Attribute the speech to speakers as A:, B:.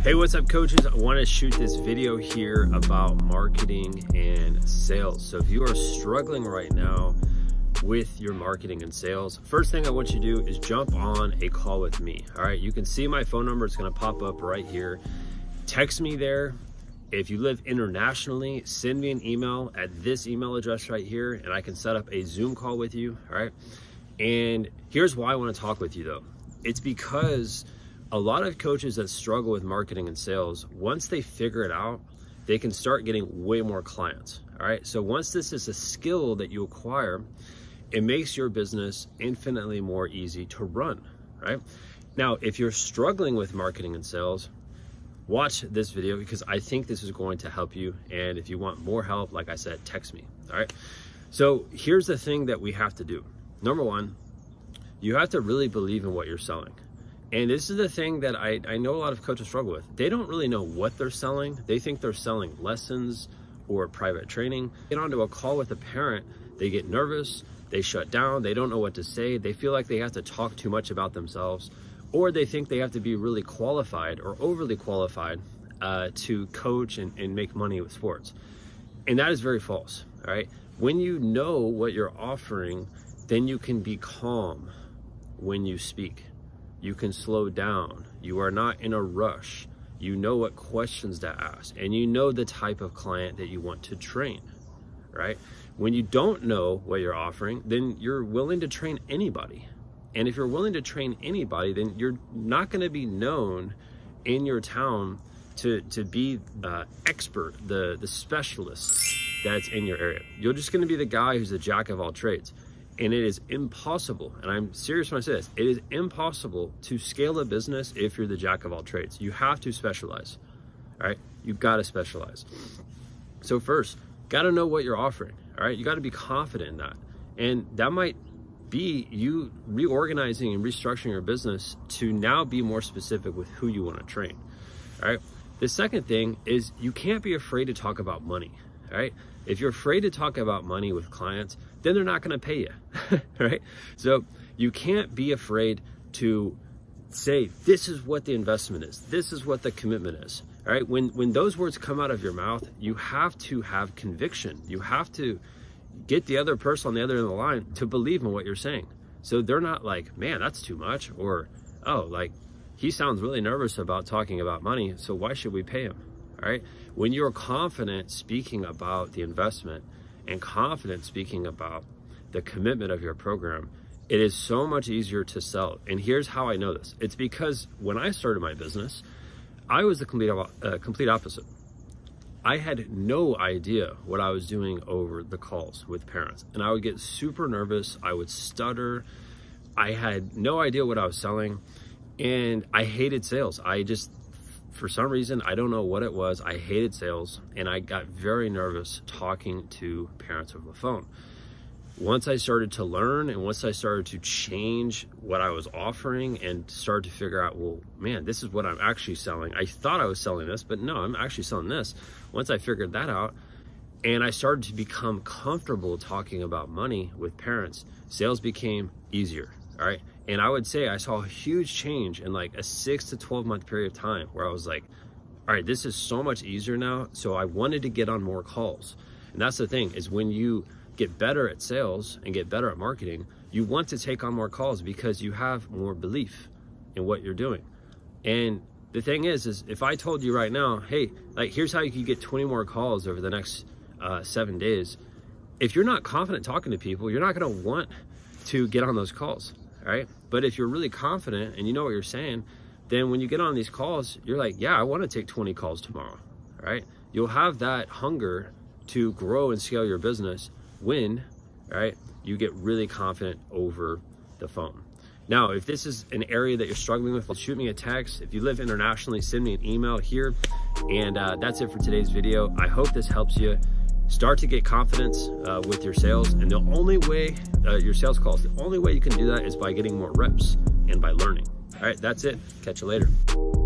A: Hey, what's up, coaches? I want to shoot this video here about marketing and sales. So if you are struggling right now with your marketing and sales, first thing I want you to do is jump on a call with me. All right, you can see my phone number. It's going to pop up right here. Text me there. If you live internationally, send me an email at this email address right here, and I can set up a Zoom call with you. All right, and here's why I want to talk with you though. It's because a lot of coaches that struggle with marketing and sales, once they figure it out, they can start getting way more clients. All right, so once this is a skill that you acquire, it makes your business infinitely more easy to run. Right now, if you're struggling with marketing and sales, watch this video because I think this is going to help you. And if you want more help, like I said, text me. All right, so here's the thing that we have to do. Number one, you have to really believe in what you're selling. And this is the thing that I know a lot of coaches struggle with. They don't really know what they're selling. They think they're selling lessons or private training. Get onto a call with a parent, they get nervous, they shut down, they don't know what to say, they feel like they have to talk too much about themselves, or they think they have to be really qualified or overly qualified to coach and make money with sports. And that is very false, all right? When you know what you're offering, then you can be calm when you speak. You can slow down. You are not in a rush. You know what questions to ask, and you know the type of client that you want to train, right? When you don't know what you're offering, then you're willing to train anybody. And if you're willing to train anybody, then you're not going to be known in your town to be expert, the specialist that's in your area. You're just going to be the guy who's a jack of all trades. And it is impossible, and I'm serious when I say this, it is impossible to scale a business if you're the jack of all trades. You have to specialize, all right? You've got to specialize. So first, got to know what you're offering, all right? You got to be confident in that. And that might be you reorganizing and restructuring your business to now be more specific with who you want to train, all right? The second thing is you can't be afraid to talk about money, all right? If you're afraid to talk about money with clients, then they're not going to pay you, right? So you can't be afraid to say, this is what the investment is. This is what the commitment is, all right? When those words come out of your mouth, you have to have conviction. You have to get the other person on the other end of the line to believe in what you're saying. So they're not like, man, that's too much, or, oh, like, he sounds really nervous about talking about money, so why should we pay him? All right. When you're confident speaking about the investment and confident speaking about the commitment of your program, it is so much easier to sell. And here's how I know this. It's because when I started my business, I was the complete opposite. I had no idea what I was doing over the calls with parents, and I would get super nervous. I would stutter. I had no idea what I was selling, and I hated sales. For some reason, I don't know what it was, I hated sales, and I got very nervous talking to parents over the phone. Once I started to learn, and once I started to change what I was offering and started to figure out, well, man, this is what I'm actually selling. I thought I was selling this, but no, I'm actually selling this. Once I figured that out, and I started to become comfortable talking about money with parents, sales became easier, all right? And I would say I saw a huge change in like a 6 to 12 month period of time where I was like, all right, this is so much easier now. So I wanted to get on more calls. And that's the thing, is when you get better at sales and get better at marketing, you want to take on more calls because you have more belief in what you're doing. And the thing is if I told you right now, hey, like, here's how you can get 20 more calls over the next 7 days. If you're not confident talking to people, you're not going to want to get on those calls. All right. But if you're really confident and you know what you're saying, then when you get on these calls, you're like, yeah, I want to take 20 calls tomorrow. All right. You'll have that hunger to grow and scale your business when, all right, you get really confident over the phone. Now, if this is an area that you're struggling with, shoot me a text. If you live internationally, send me an email here. And that's it for today's video. I hope this helps you start to get confidence with your sales. And the only way, your sales calls, the only way you can do that is by getting more reps and by learning. All right, that's it. Catch you later.